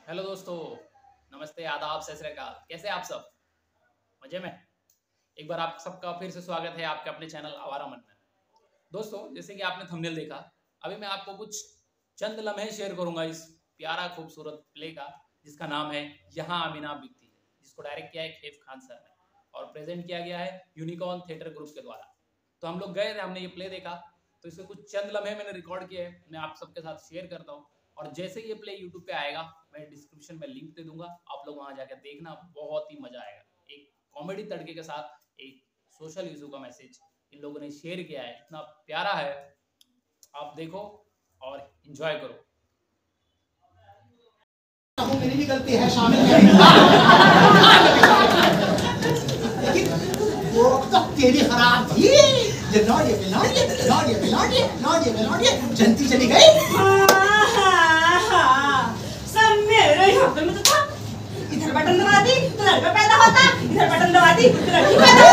Hello दोस्तों, नमस्ते, आदाब, सत श्री अकाल। कैसे आप सब? मजे में? एक बार आप सबका फिर से स्वागत है आपके अपने चैनल आवारा मन में। दोस्तों, जैसे कि आपने थंबनेल देखा, अभी मैं आपको कुछ चंद लम्हे शेयर करूंगा इस प्यारा खूबसूरत प्ले का, जिसका नाम है यहाँ आमीना बिकती है, जिसको डायरेक्ट किया है खैफ खान सर ने और प्रेजेंट किया गया है यूनिकॉर्न थिएटर ग्रुप के द्वारा। तो हम लोग गए थे, हमने ये प्ले देखा, तो इसके कुछ चंद लम्हे मैंने रिकॉर्ड किए हैं, मैं आप सबके साथ शेयर करता हूँ। और जैसे ये प्ले यूट्यूब पे आएगा, मैं डिस्क्रिप्शन में लिंक दे दूंगा, आप लोग वहां जाकर देखना, बहुत ही मजा आएगा। एक कॉमेडी तड़के के साथ एक सोशल इशू का मैसेज इन लोगों ने शेयर किया है, इतना प्यारा है। आप देखो और एंजॉय करो। मेरी भी गलती है शामिल वो तो तेरी खराब थी। ये लौटिए जनती चली गई। सब मेरे यहाँ पे तो था। इधर बटन दबा दी तो लड़का पैदा होता, इधर बटन दबा दी तो लड़की पैदा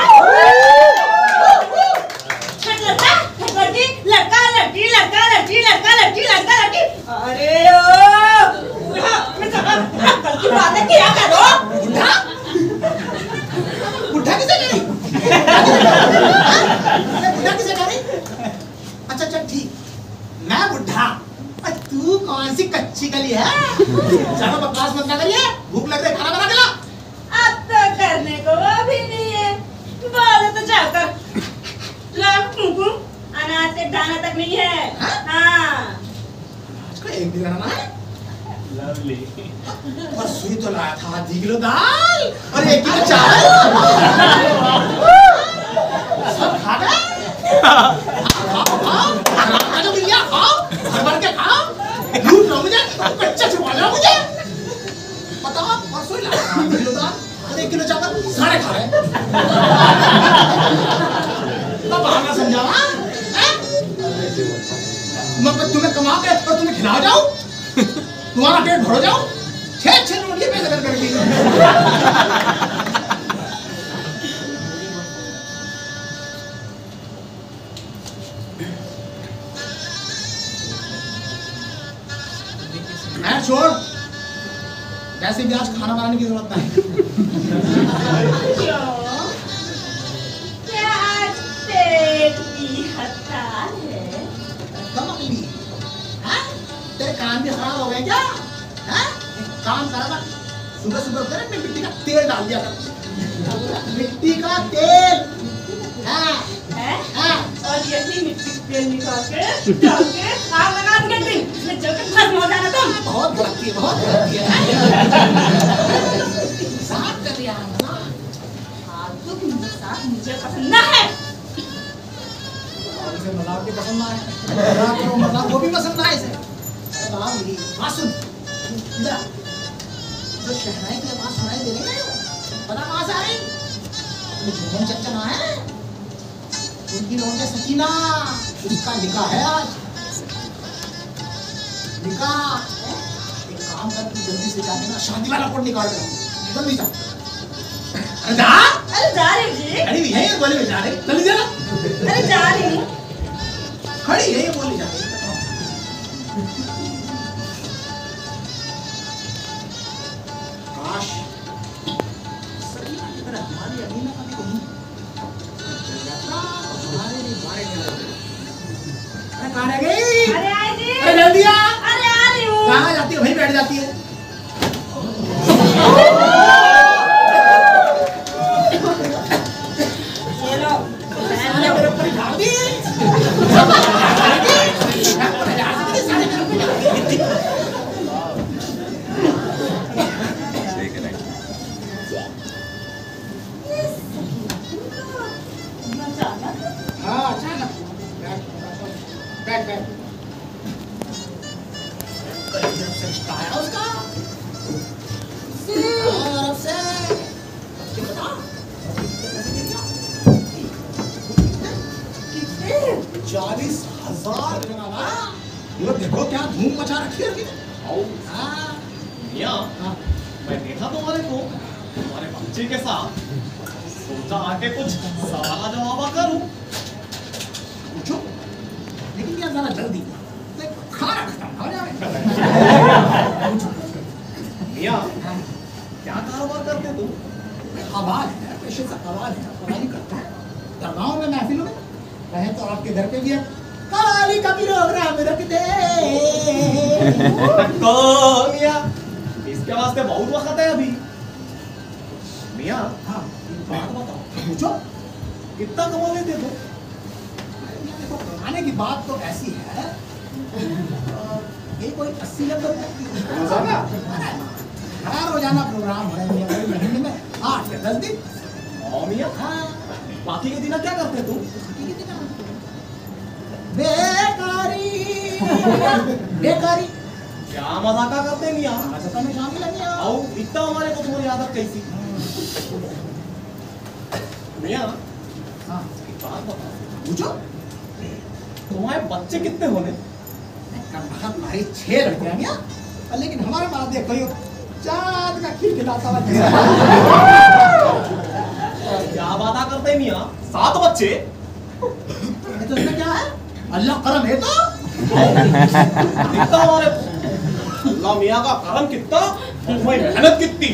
होती। लड़का लड़की लड़का लड़की लड़का लड़की लड़का लड़की। अरे कल की बातें किया करो। बुढ़ा किसे कह रही? बुढ़ा किसे कह रही? अच्छा ठीक, मैं बुढ़ा, तू कौन सी कच्ची गली है? ज्यादा बकवास मत ना करिए, भूख लग रही, खाना बना के ला। अब तो करने को वो भी नहीं है, बोले तो जाकर अनाज के दाना तक नहीं है। हाँ, आज को एक भी दाना है। लवली। और सुई तो लाया था आधी किलो दाल और 1 किलो चावल। सब खा गए? खाओ, जो मिल गया खाओ, भर के खाओ। लूट लो मुझे, कच्चा छुपा लो मुझे। बताओ, और सुई लाया था आधी किलो दाल और 1 किलो चावल, सारे खा गए। तो बहाना समझावा? मैं तुम्हें कमा के और तुम्हें खिला जाऊं, तुम्हारा पेट भर जाऊं, 6 रोटियां पैसे कर करके। मैं छोड़, वैसे भी आज खाना बनाने की जरूरत नहीं। क्या आज पेट की हड़ताल है? तेरे कान भी खराब हो गए क्या? काम करा था, सुबह सुबह उठकर मैं मिट्टी का तेल डाल दिया था। मिट्टी का तेल है? और यही मिट्टी का तेल निकाल के डाल के आग लगा दिया दिन, इसमें जलकर भस्म हो जाना तुम। बहुत भड़कती है। साफ कर दिया ना। फालतू की मजाक मुझे पसंद ना है। इसे मजाक भी पसंद ना है, मजाक वो भी पसंद ना है इसे। सुन, इधर जो शहनाई की आवाज सुनाई दे रही है, पता कहाँ से आ रही? अपने झूमन चच्चा ना है, उनकी लौंडे सकीना, उसका निकाह है आज। निकाह, एक काम कर, तू जल्दी से जाके ना शादी वाला कोड निकाल दे, जल्दी जा। अरे जा रही जी। खड़ी हुई है ये बोली में जा रही, जल्दी जा ना। अरे जा रही हूँ। खड़ी है ये बोली जा रही। काश सकीना की तरह हमारी अमीना का भी कहीं हमारे लिए बारे में। अरे कहाँ रह गई? अरे आई जी। अरे जल्दी आ। अरे आ रही हूँ। कहाँ जाती है? वहीं बैठ जाती है। ये लो, सारे मेरे ऊपर झाड़ दी। हाँ, अचानक बैठ। जब से रिश्ता आया उसका, और अब से बता 40,000 ये देखो क्या धूम मचा रखी है। मियां, मैं देखा तुम्हारे को तुम्हारे बच्चे के साथ, सोचा आके कुछ सवाल जवाब करूं। पूछो, लेकिन यार जरा जल्दी, खाना खत्म हो जाए। घर पे भी है काली का प्रोग्राम रख दे। मियां इसके वास्ते बहुत वक्त है अभी। मियां हाँ एक बात बताओ, पूछो। कितना कमा लेते हो? देखो कमाने की बात तो ऐसी है ये कोई 80-90 रोजाना? हर रोजाना प्रोग्राम हो रहा है महीने में 8 या 10 दिन। मियां हाँ बाकी के दिन क्या करते तू? बेकारी बेकारी क्या मजाका करते मियां? मजाक में शामिल है मियां। आओ इतना हमारे को तुम्हारी आदत कैसी? मियां हाँ एक बात बताओ, पूछो। तुम्हारे बच्चे कितने होने? हमारी 6 लड़कियां मियां, लेकिन हमारे पास देखो ये चांद का खीर खिलाता हुआ क्या बात करते मियां? 7 बच्चे? तो इसमें क्या है? अल्लाह करम है तो। कितना हमारे अल्लाह मियां का करम कितना, तुम्हारी मेहनत कितनी।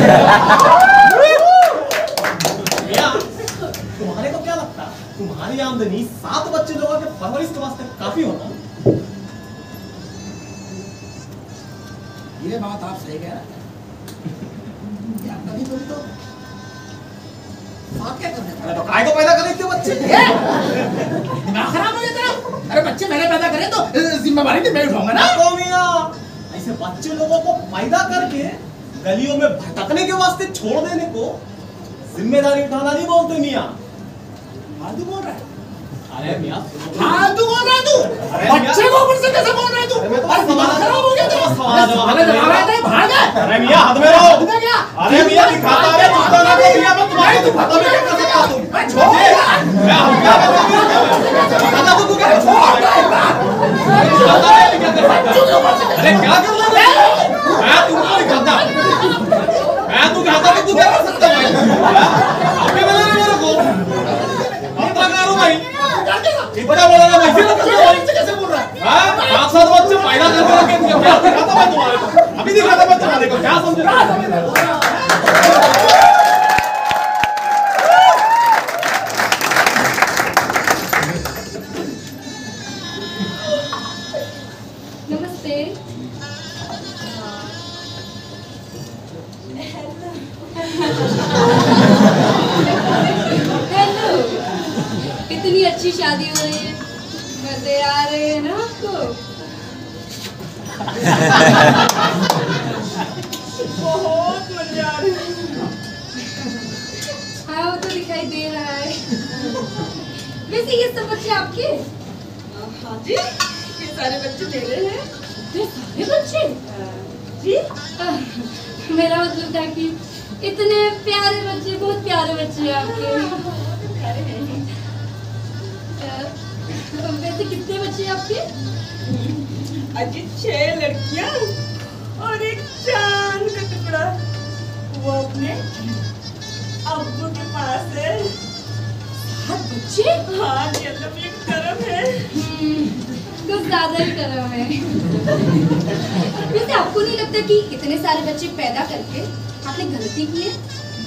मियां तुम्हारे को क्या लगता है तुम्हारी आमदनी 7 बच्चे लोगों के परवरिश के वास्ते काफी होता? ये बात आप सही कह रहे हैं। यार कभी कभी तो बात क्या कर रहे अरे तो काय को पैदा करे इतने बच्चे? दिमाग खराब हो गया तेरा। अरे बच्चे मैंने पैदा करे तो जिम्मेवारी तो मैं उठाऊंगा ना। देखो मियां ऐसे बच्चे लोगों को पैदा करके गलियों में भटकने के वास्ते छोड़ देने को जिम्मेदारी उठाना नहीं बोलते मियां। फालतू बोल रहा है। अरे मियां फालतू बोल रहा है तू। अरे बच्चे को ऊपर से कैसे बोल रहा है तू? अरे मैं तो अरे दिमाग खराब हो गया तेरा। सवाल जवाब अरे जवाब आया था भाग गया। अरे मियां हाथ में रहो। हाथ में क्या? अरे मियां दिखाता है चुपता ना को मियां मैं तुम्हारी तो खाता में क्या कर सकता तुम? मैं छोड़ दे। मैं हम क्या कर सकता खाता तो तू क्या छोड़ दे। अरे क्या कर रहा है? मैं तुमको दिखाता मैं तू खाता तो तू क्या कर सकता भाई? अपने बना मेरे को अपना करो भाई इतना बोला ना मैं फिर कैसे बोल रहा है? हाँ 5-7 बच्चे पैदा करके रखे क्या दिखाता मैं तुम्हारे को अभी दिखाता मैं तुम्हारे को क्या समझ रहा नमस्ते। हेलो। इतनी अच्छी शादी हो रही है, मजे आ रहे हैं ना आपको? बहुत मजे आ रहे हैं। हाँ वो तो दिखाई दे रहा है। वैसे ये सब बच्चे आपके? हाँ जी, ये सारे बच्चे मेरे हैं। ये सारे बच्चे? जी। मेरा मतलब था कि इतने प्यारे बच्चे, बहुत प्यारे बच्चे हैं आपके। प्यारे हैं। वैसे कितने बच्चे हैं आपके? अजी 6 लड़कियां और एक चांद का टुकड़ा। वो अपने अब्बू के पास है। 7 बच्चे? हाँ जी, अल्लाह ये करम है। कुछ ज्यादा ही करम है। वैसे आपको नहीं लगता कि इतने सारे बच्चे पैदा करके आपने गलती की है?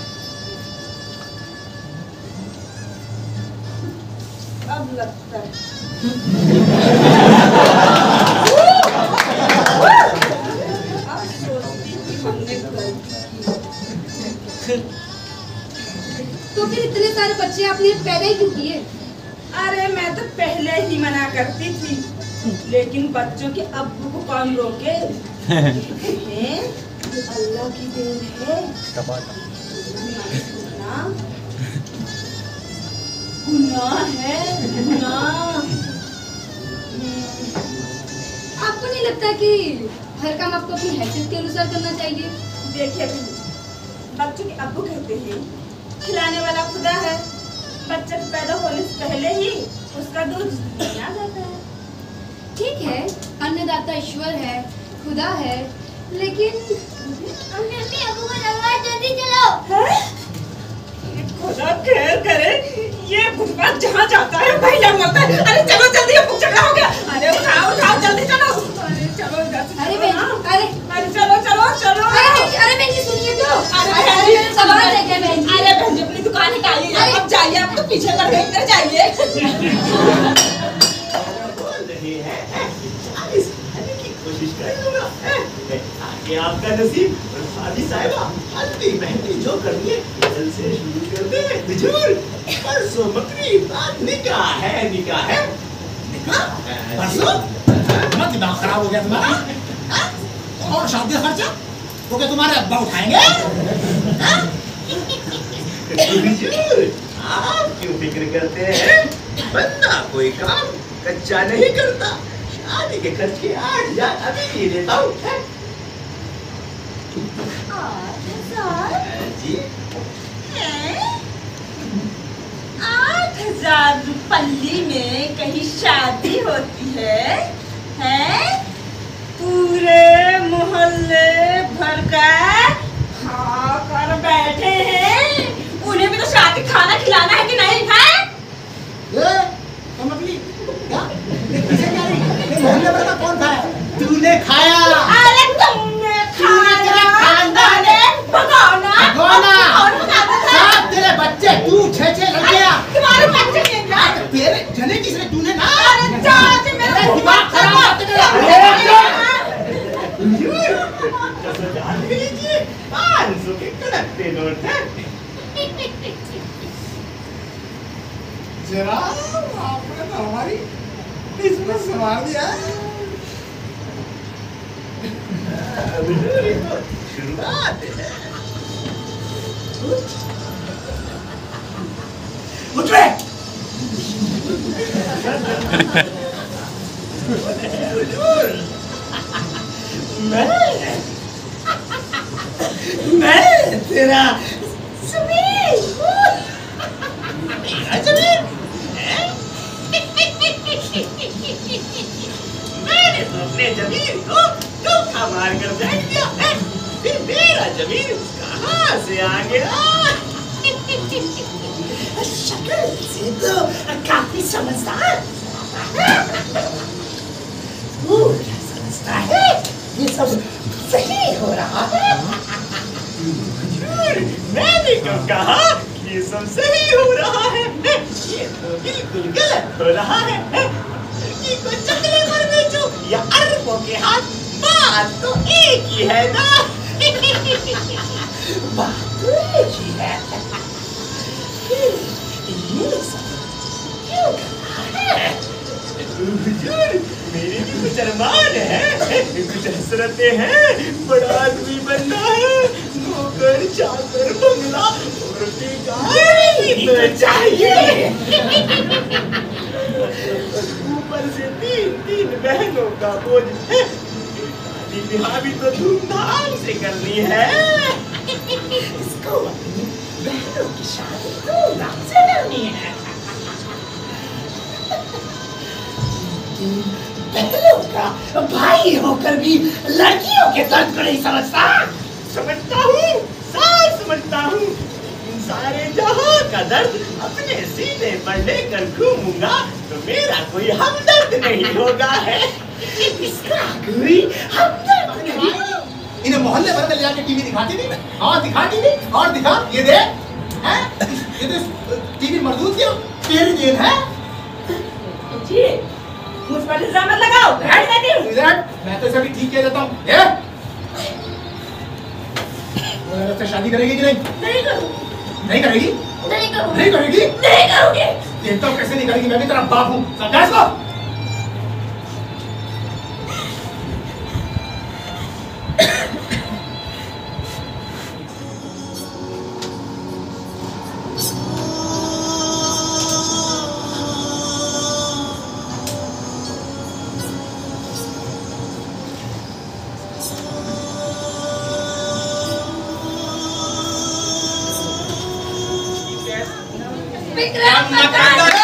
अब लगता है। अब सोचती कि हमने गलती की। तो फिर इतने सारे बच्चे आपने पैदा ही क्यों किए? अरे मैं तो पहले ही मना करती थी, लेकिन बच्चों के अब्बू को कौन रोके? अल्लाह की देन है। गुनाह है, गुनाह। आपको नहीं लगता कि हर काम आपको अपनी हैसियत के अनुसार करना चाहिए? देखिए बच्चों के अब्बू कहते हैं खिलाने वाला खुदा है। बच्चे पैदा होने से पहले ही उसका दूध आ जाता है। ठीक है, अन्नदाता ईश्वर है, खुदा है, लेकिन अम्मी अब्बू को जल्दी जल्दी चलो। खुदा खैर करे, ये फुटपाथ जहाँ जाता है वहीं लग मरता है। अरे चलो जल्दी, अब झगड़ा हो गया। अरे उठाओ उठाओ जल्दी चलो। अरे चलो अरे चलो चलो चलो। अरे बहन जी सुनिए तो। अरे सवाल है क्या बहन जी? अरे बहन जी अपनी दुकान हटाइए, अब जाइए, अब तो पीछे पड़ गई, इधर जाइए। आगे आपका नसीब और शादी साहिबा हल्दी मेहंदी जो करनी है कल से शुरू कर दे हुजूर। परसों बकरी बात निकाह है निकाह है। परसों मत दिमाग खराब हो गया तुम्हारा? और शादी का खर्चा वो क्या तुम्हारे अब्बा उठाएंगे? हुजूर आप क्यों फिक्र करते हैं? बंदा कोई काम कच्चा नहीं करता। शादी के खर्च के 8,000 अभी दे देता हूँ। 8,000 जी 8,000 रुपये में कहीं शादी होती है? हैं? पूरे मोहल्ले भर का खा कर बैठे हैं। उन्हें भी तो शादी खाना खिलाना है कि नहीं है? क्या? किसे क्या रही? मोहल्ले भर का कौन खाया? तूने खाया। अरे तुमने खाया। खानदान है भगवाना। सब तेरे बच्चे तू 6-6 लड़कियां। तुम्हारे बच्चे नहीं हैं। तेरे जने किसने तूने ना? अरे चाचा मेरा दिमाग खराब मत कर। जान लीजिए 500 के कड़कते नोट हैं। जरा आपने तो हमारी इसमें संभाल दिया। शुरुआत है। उठ रे। मैं तेरा सुमीर। मेरा जमीन मैंने तो अपने जमीन को धोखा मार कर फेंक दिया है। फिर मेरा जमीन कहाँ से आ गया? शक्ल से तो काफी समझदार। तू क्या समझता है? ये सब सही हो रहा है। मैंने क्यों कहा ये सब सही हो रहा है? ये तो बिल्कुल गलत हो रहा है। लड़की को चकले पर बेचो या अरबों के हाथ, बात तो एक ही है ना। बात तो एक ही है। ये सब क्यों कर रहा है? हुजूर मेरे भी कुछ अरमान है, कुछ हसरतें हैं। बड़ा आदमी बनना है, नौकर चाकर बंगला और गाड़ी तो चाहिए। ऊपर से 3 बहनों का बोझ है। शादी ब्याह भी तो धूमधाम से करनी है। इसको अपनी बहनों की शादी धूमधाम से करनी है। बहनों का भाई होकर भी लड़कियों के दर्द को नहीं समझता। समझता हूँ, साफ समझता हूँ। इन सारे जहां का दर्द अपने सीने पर लेकर घूमूंगा तो मेरा कोई हमदर्द नहीं होगा है। इसका कोई हमदर्द नहीं। इन्हें मोहल्ले भर में ले जाके टीवी दिखाती नहीं और दिखाती नहीं और दिखा ये देख हैं? ये तो टीवी मरदूद की तेरी देन है। जी मुझ पर इल्जाम मत लगाओ। हट देती हूँ। मैं तो इसे भी ठीक कह देता हूँ। ये वो उससे शादी करेगी कि नहीं? नहीं करूँगी। नहीं करेगी? नहीं करूँगी। नहीं करेगी? नहीं करूँगी। देखता हूँ कैसे नहीं करेगी। मैं भी तेरा बाप हूँ। समझा इसको? विक्रम मत